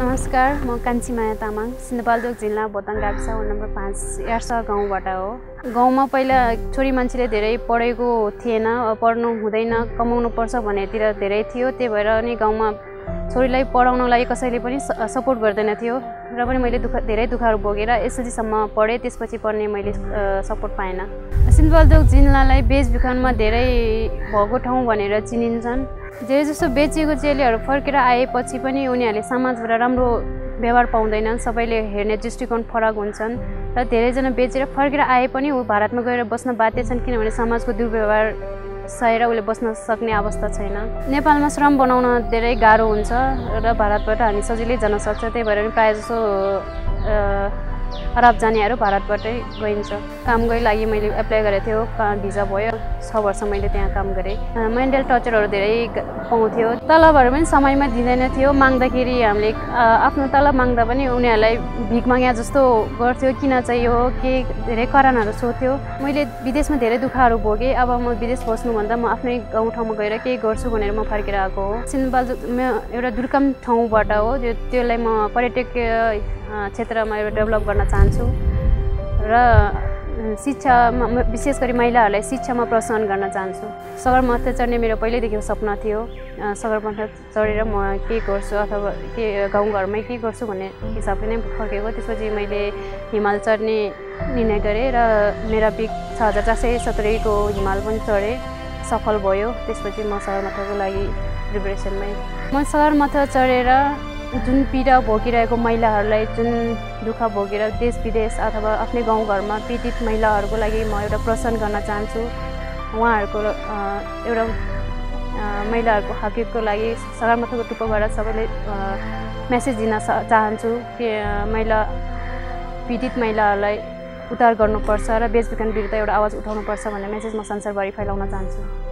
नमस्कार, म कान्छी माया तामाङ, सिन्धुपाल्चोक जिल्ला बोताङ गाविस वडा नम्बर 5 यार्सा गाउँबाट हो। गाउँमा पहिला छोरी मान्छेले धेरै पढेको थिएन, पढ्नु हुँदैन, कमाउनु पर्छ भन्नेतिर धेरै थियो। त्यही भएर अनि गाउँमा छोरीलाई पढाउनलाई कसैले पनि सपोर्ट गर्दैन थियो र पनि मैले धेरै दुःखहरू भोगेर एसएलसीसम्म पढेँ। त्यसपछि पढ्ने मैले सपोर्ट पाएन। सिन्धुपाल्चोक जिल्लालाई बेचबिखनमा धेरै भएको ठाउँ भनेर चिनिन्छन्। धेरै जसो बेचिएको चेलीहरू फर्केर आएपछि पनि उनीहरूले समाजबाट राम्रो व्यवहार पाउँदैनन्। सबैले हेर्ने दृष्टिकोण फरक हुन्छन् र धेरैजना बेचेर फर्केर आए पनि ऊ भारतमा गएर बस्न बाध्य छन्, किनभने समाजको दुर्व्यवहार सहेर उसले बस्न सक्ने अवस्था छैन। नेपालमा श्रम बनाउन धेरै गाह्रो हुन्छ र भारतबाट हामी सजिलै जान सक्छ। त्यही भएर प्रायःजसो अरब जानेहरू भारतबाटै गइन्छ। कामकै लागि मैले एप्लाई गरेको थियो, भिजा भयो, 6 वर्ष मैले त्यहाँ काम गरेँ। मेन्टल टर्चरहरू धेरै पाउँथ्यो। तलबहरू पनि समयमा दिँदैन थियो। माग्दाखेरि हामीले आफ्नो तलब माग्दा पनि उनीहरूलाई भिख माग्या जस्तो गर्थ्यो। किन चाहियो के धेरै कारणहरू सोध्थ्यो। मैले विदेशमा धेरै दुःखहरू भोगेँ। अब म विदेश बस्नुभन्दा म आफ्नै गाउँठाउँमा गएर केही गर्छु भनेर म फर्केर आएको हो। सिन्धुपाल्चोकमा एउटा दुर्गम ठाउँबाट हो, त्यसलाई म पर्यटकीय क्षेत्रमा एउटा डेभलप गर्न चाहन्छु र शिक्षामा विशेष गरी महिलाहरूलाई शिक्षामा प्रोत्साहन गर्न चाहन्छु। सगरमाथा चढ्ने मेरो पहिल्यैदेखि सपना थियो। सगरमाथा चढेर म के गर्छु अथवा के गाउँघरमै के गर्छु भन्ने हिसाबले नै फर्केको। त्यसपछि मैले हिमाल चढ्ने निर्णय गरेँ र मेरा बिक 6470 को हिमाल पनि चढेँ, सफल भयो। त्यसपछि म सगरमाथाको लागि प्रिपरेसनमै म सगरमाथा चढेर जुन पीडा भोगिरहेको महिलाहरूलाई, जुन दुःख भोगेर देश विदेश अथवा आफ्नै गाउँघरमा पीडित महिलाहरूको लागि म एउटा प्रोत्साहन गर्न चाहन्छु। उहाँहरूको एउटा महिलाहरूको हकको लागि सगरमाथाको टुप्पोबाट सबैले मेसेज दिन चाहन्छु कि पीडित महिलाहरूलाई उद्धार गर्नुपर्छ र बेचबिखन विरुद्ध एउटा आवाज उठाउनुपर्छ भन्ने मेसेज म संसारभरि फैलाउन चाहन्छु।